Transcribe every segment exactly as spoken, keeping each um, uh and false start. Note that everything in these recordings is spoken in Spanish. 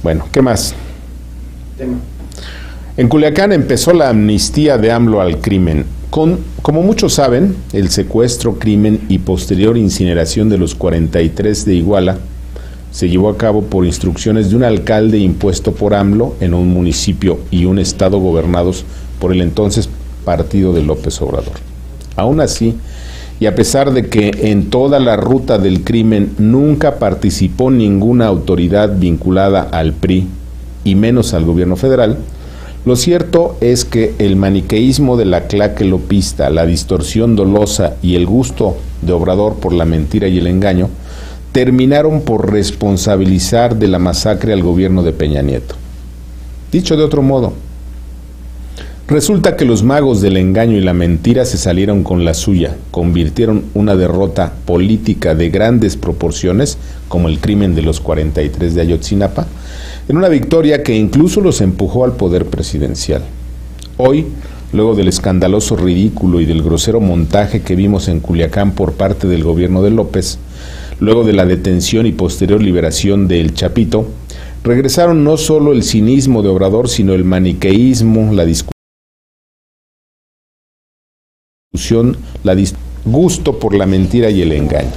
Bueno, ¿qué más? Tema. En Culiacán empezó la amnistía de AMLO al crimen. Con, como muchos saben, el secuestro, crimen y posterior incineración de los cuarenta y tres de Iguala se llevó a cabo por instrucciones de un alcalde impuesto por AMLO en un municipio y un estado gobernados por el entonces partido de López Obrador. Aún así, y a pesar de que en toda la ruta del crimen nunca participó ninguna autoridad vinculada al P R I, y menos al gobierno federal, lo cierto es que el maniqueísmo de la claque lopista, la distorsión dolosa y el gusto de Obrador por la mentira y el engaño, terminaron por responsabilizar de la masacre al gobierno de Peña Nieto. Dicho de otro modo, resulta que los magos del engaño y la mentira se salieron con la suya, convirtieron una derrota política de grandes proporciones, como el crimen de los cuarenta y tres de Ayotzinapa, en una victoria que incluso los empujó al poder presidencial. Hoy, luego del escandaloso ridículo y del grosero montaje que vimos en Culiacán por parte del gobierno de López, luego de la detención y posterior liberación de El Chapito, regresaron no solo el cinismo de Obrador, sino el maniqueísmo, la discusión, la dis- gusto por la mentira y el engaño.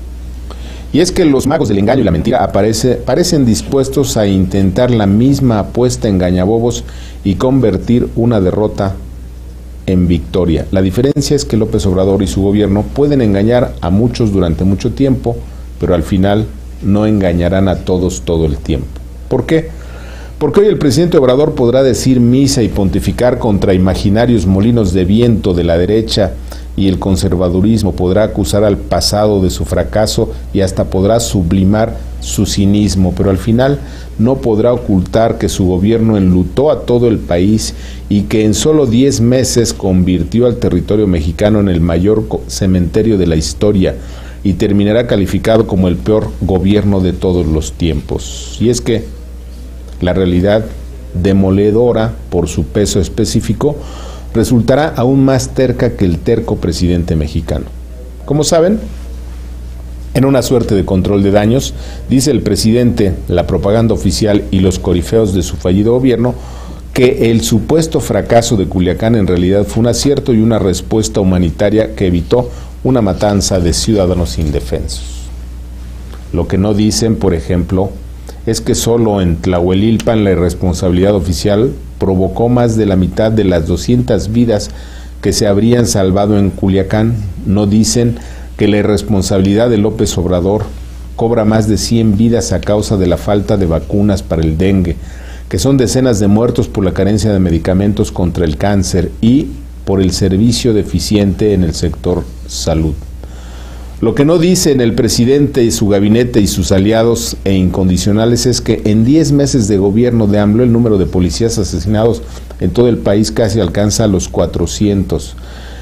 Y es que los magos del engaño y la mentira aparece, parecen dispuestos a intentar la misma apuesta engañabobos y convertir una derrota en victoria. La diferencia es que López Obrador y su gobierno pueden engañar a muchos durante mucho tiempo, pero al final no engañarán a todos todo el tiempo. ¿Por qué? Porque hoy el presidente Obrador podrá decir misa y pontificar contra imaginarios molinos de viento de la derecha, y el conservadurismo podrá acusar al pasado de su fracaso y hasta podrá sublimar su cinismo, pero al final no podrá ocultar que su gobierno enlutó a todo el país y que en solo diez meses convirtió al territorio mexicano en el mayor cementerio de la historia y terminará calificado como el peor gobierno de todos los tiempos. Y es que la realidad demoledora por su peso específico resultará aún más terca que el terco presidente mexicano. Como saben, en una suerte de control de daños, dice el presidente, la propaganda oficial y los corifeos de su fallido gobierno que el supuesto fracaso de Culiacán en realidad fue un acierto y una respuesta humanitaria que evitó una matanza de ciudadanos indefensos. Lo que no dicen, por ejemplo, es que solo en Tlahuelilpan la irresponsabilidad oficial provocó más de la mitad de las doscientas vidas que se habrían salvado en Culiacán. No dicen que la irresponsabilidad de López Obrador cobra más de cien vidas a causa de la falta de vacunas para el dengue, que son decenas de muertos por la carencia de medicamentos contra el cáncer y por el servicio deficiente en el sector salud. Lo que no dicen el presidente y su gabinete y sus aliados e incondicionales es que en diez meses de gobierno de AMLO el número de policías asesinados en todo el país casi alcanza a los cuatrocientos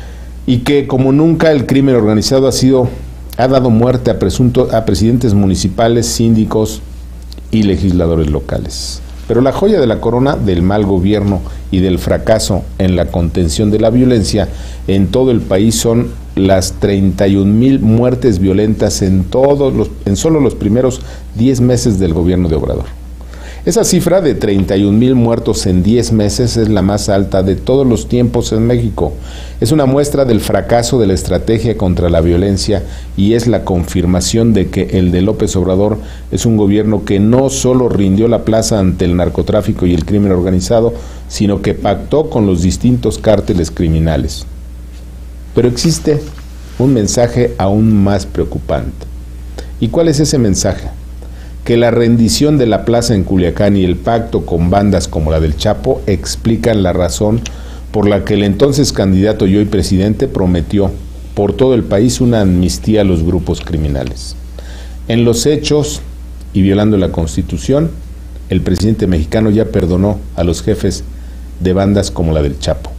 y que como nunca el crimen organizado ha sido ha dado muerte a presunto a presidentes municipales, síndicos y legisladores locales. Pero la joya de la corona del mal gobierno y del fracaso en la contención de la violencia en todo el país son las treinta y un mil muertes violentas en todos los, en solo los primeros diez meses del gobierno de Obrador. Esa cifra de treinta y un mil muertos en diez meses es la más alta de todos los tiempos en México. Es una muestra del fracaso de la estrategia contra la violencia y es la confirmación de que el de López Obrador es un gobierno que no solo rindió la plaza ante el narcotráfico y el crimen organizado, sino que pactó con los distintos cárteles criminales. Pero existe un mensaje aún más preocupante. ¿Y cuál es ese mensaje? Que la rendición de la plaza en Culiacán y el pacto con bandas como la del Chapo explican la razón por la que el entonces candidato y hoy presidente prometió por todo el país una amnistía a los grupos criminales. En los hechos, y violando la Constitución, el presidente mexicano ya perdonó a los jefes de bandas como la del Chapo.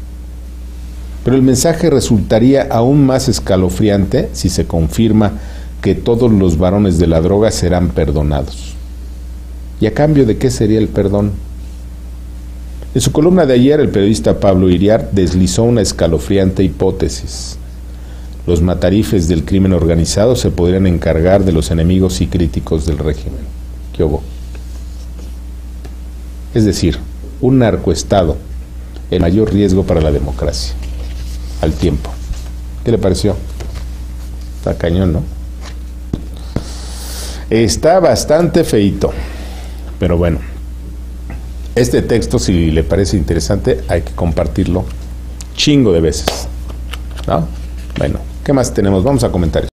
Pero el mensaje resultaría aún más escalofriante si se confirma que todos los varones de la droga serán perdonados. ¿Y a cambio de qué sería el perdón? En su columna de ayer, el periodista Pablo Iriart deslizó una escalofriante hipótesis. Los matarifes del crimen organizado se podrían encargar de los enemigos y críticos del régimen. ¿Qué hubo? Es decir, un narcoestado, el mayor riesgo para la democracia, al tiempo. ¿Qué le pareció? Está cañón, ¿no? Está bastante feito, pero bueno, este texto, si le parece interesante, hay que compartirlo chingo de veces, ¿no? Bueno, ¿qué más tenemos? Vamos a comentarios.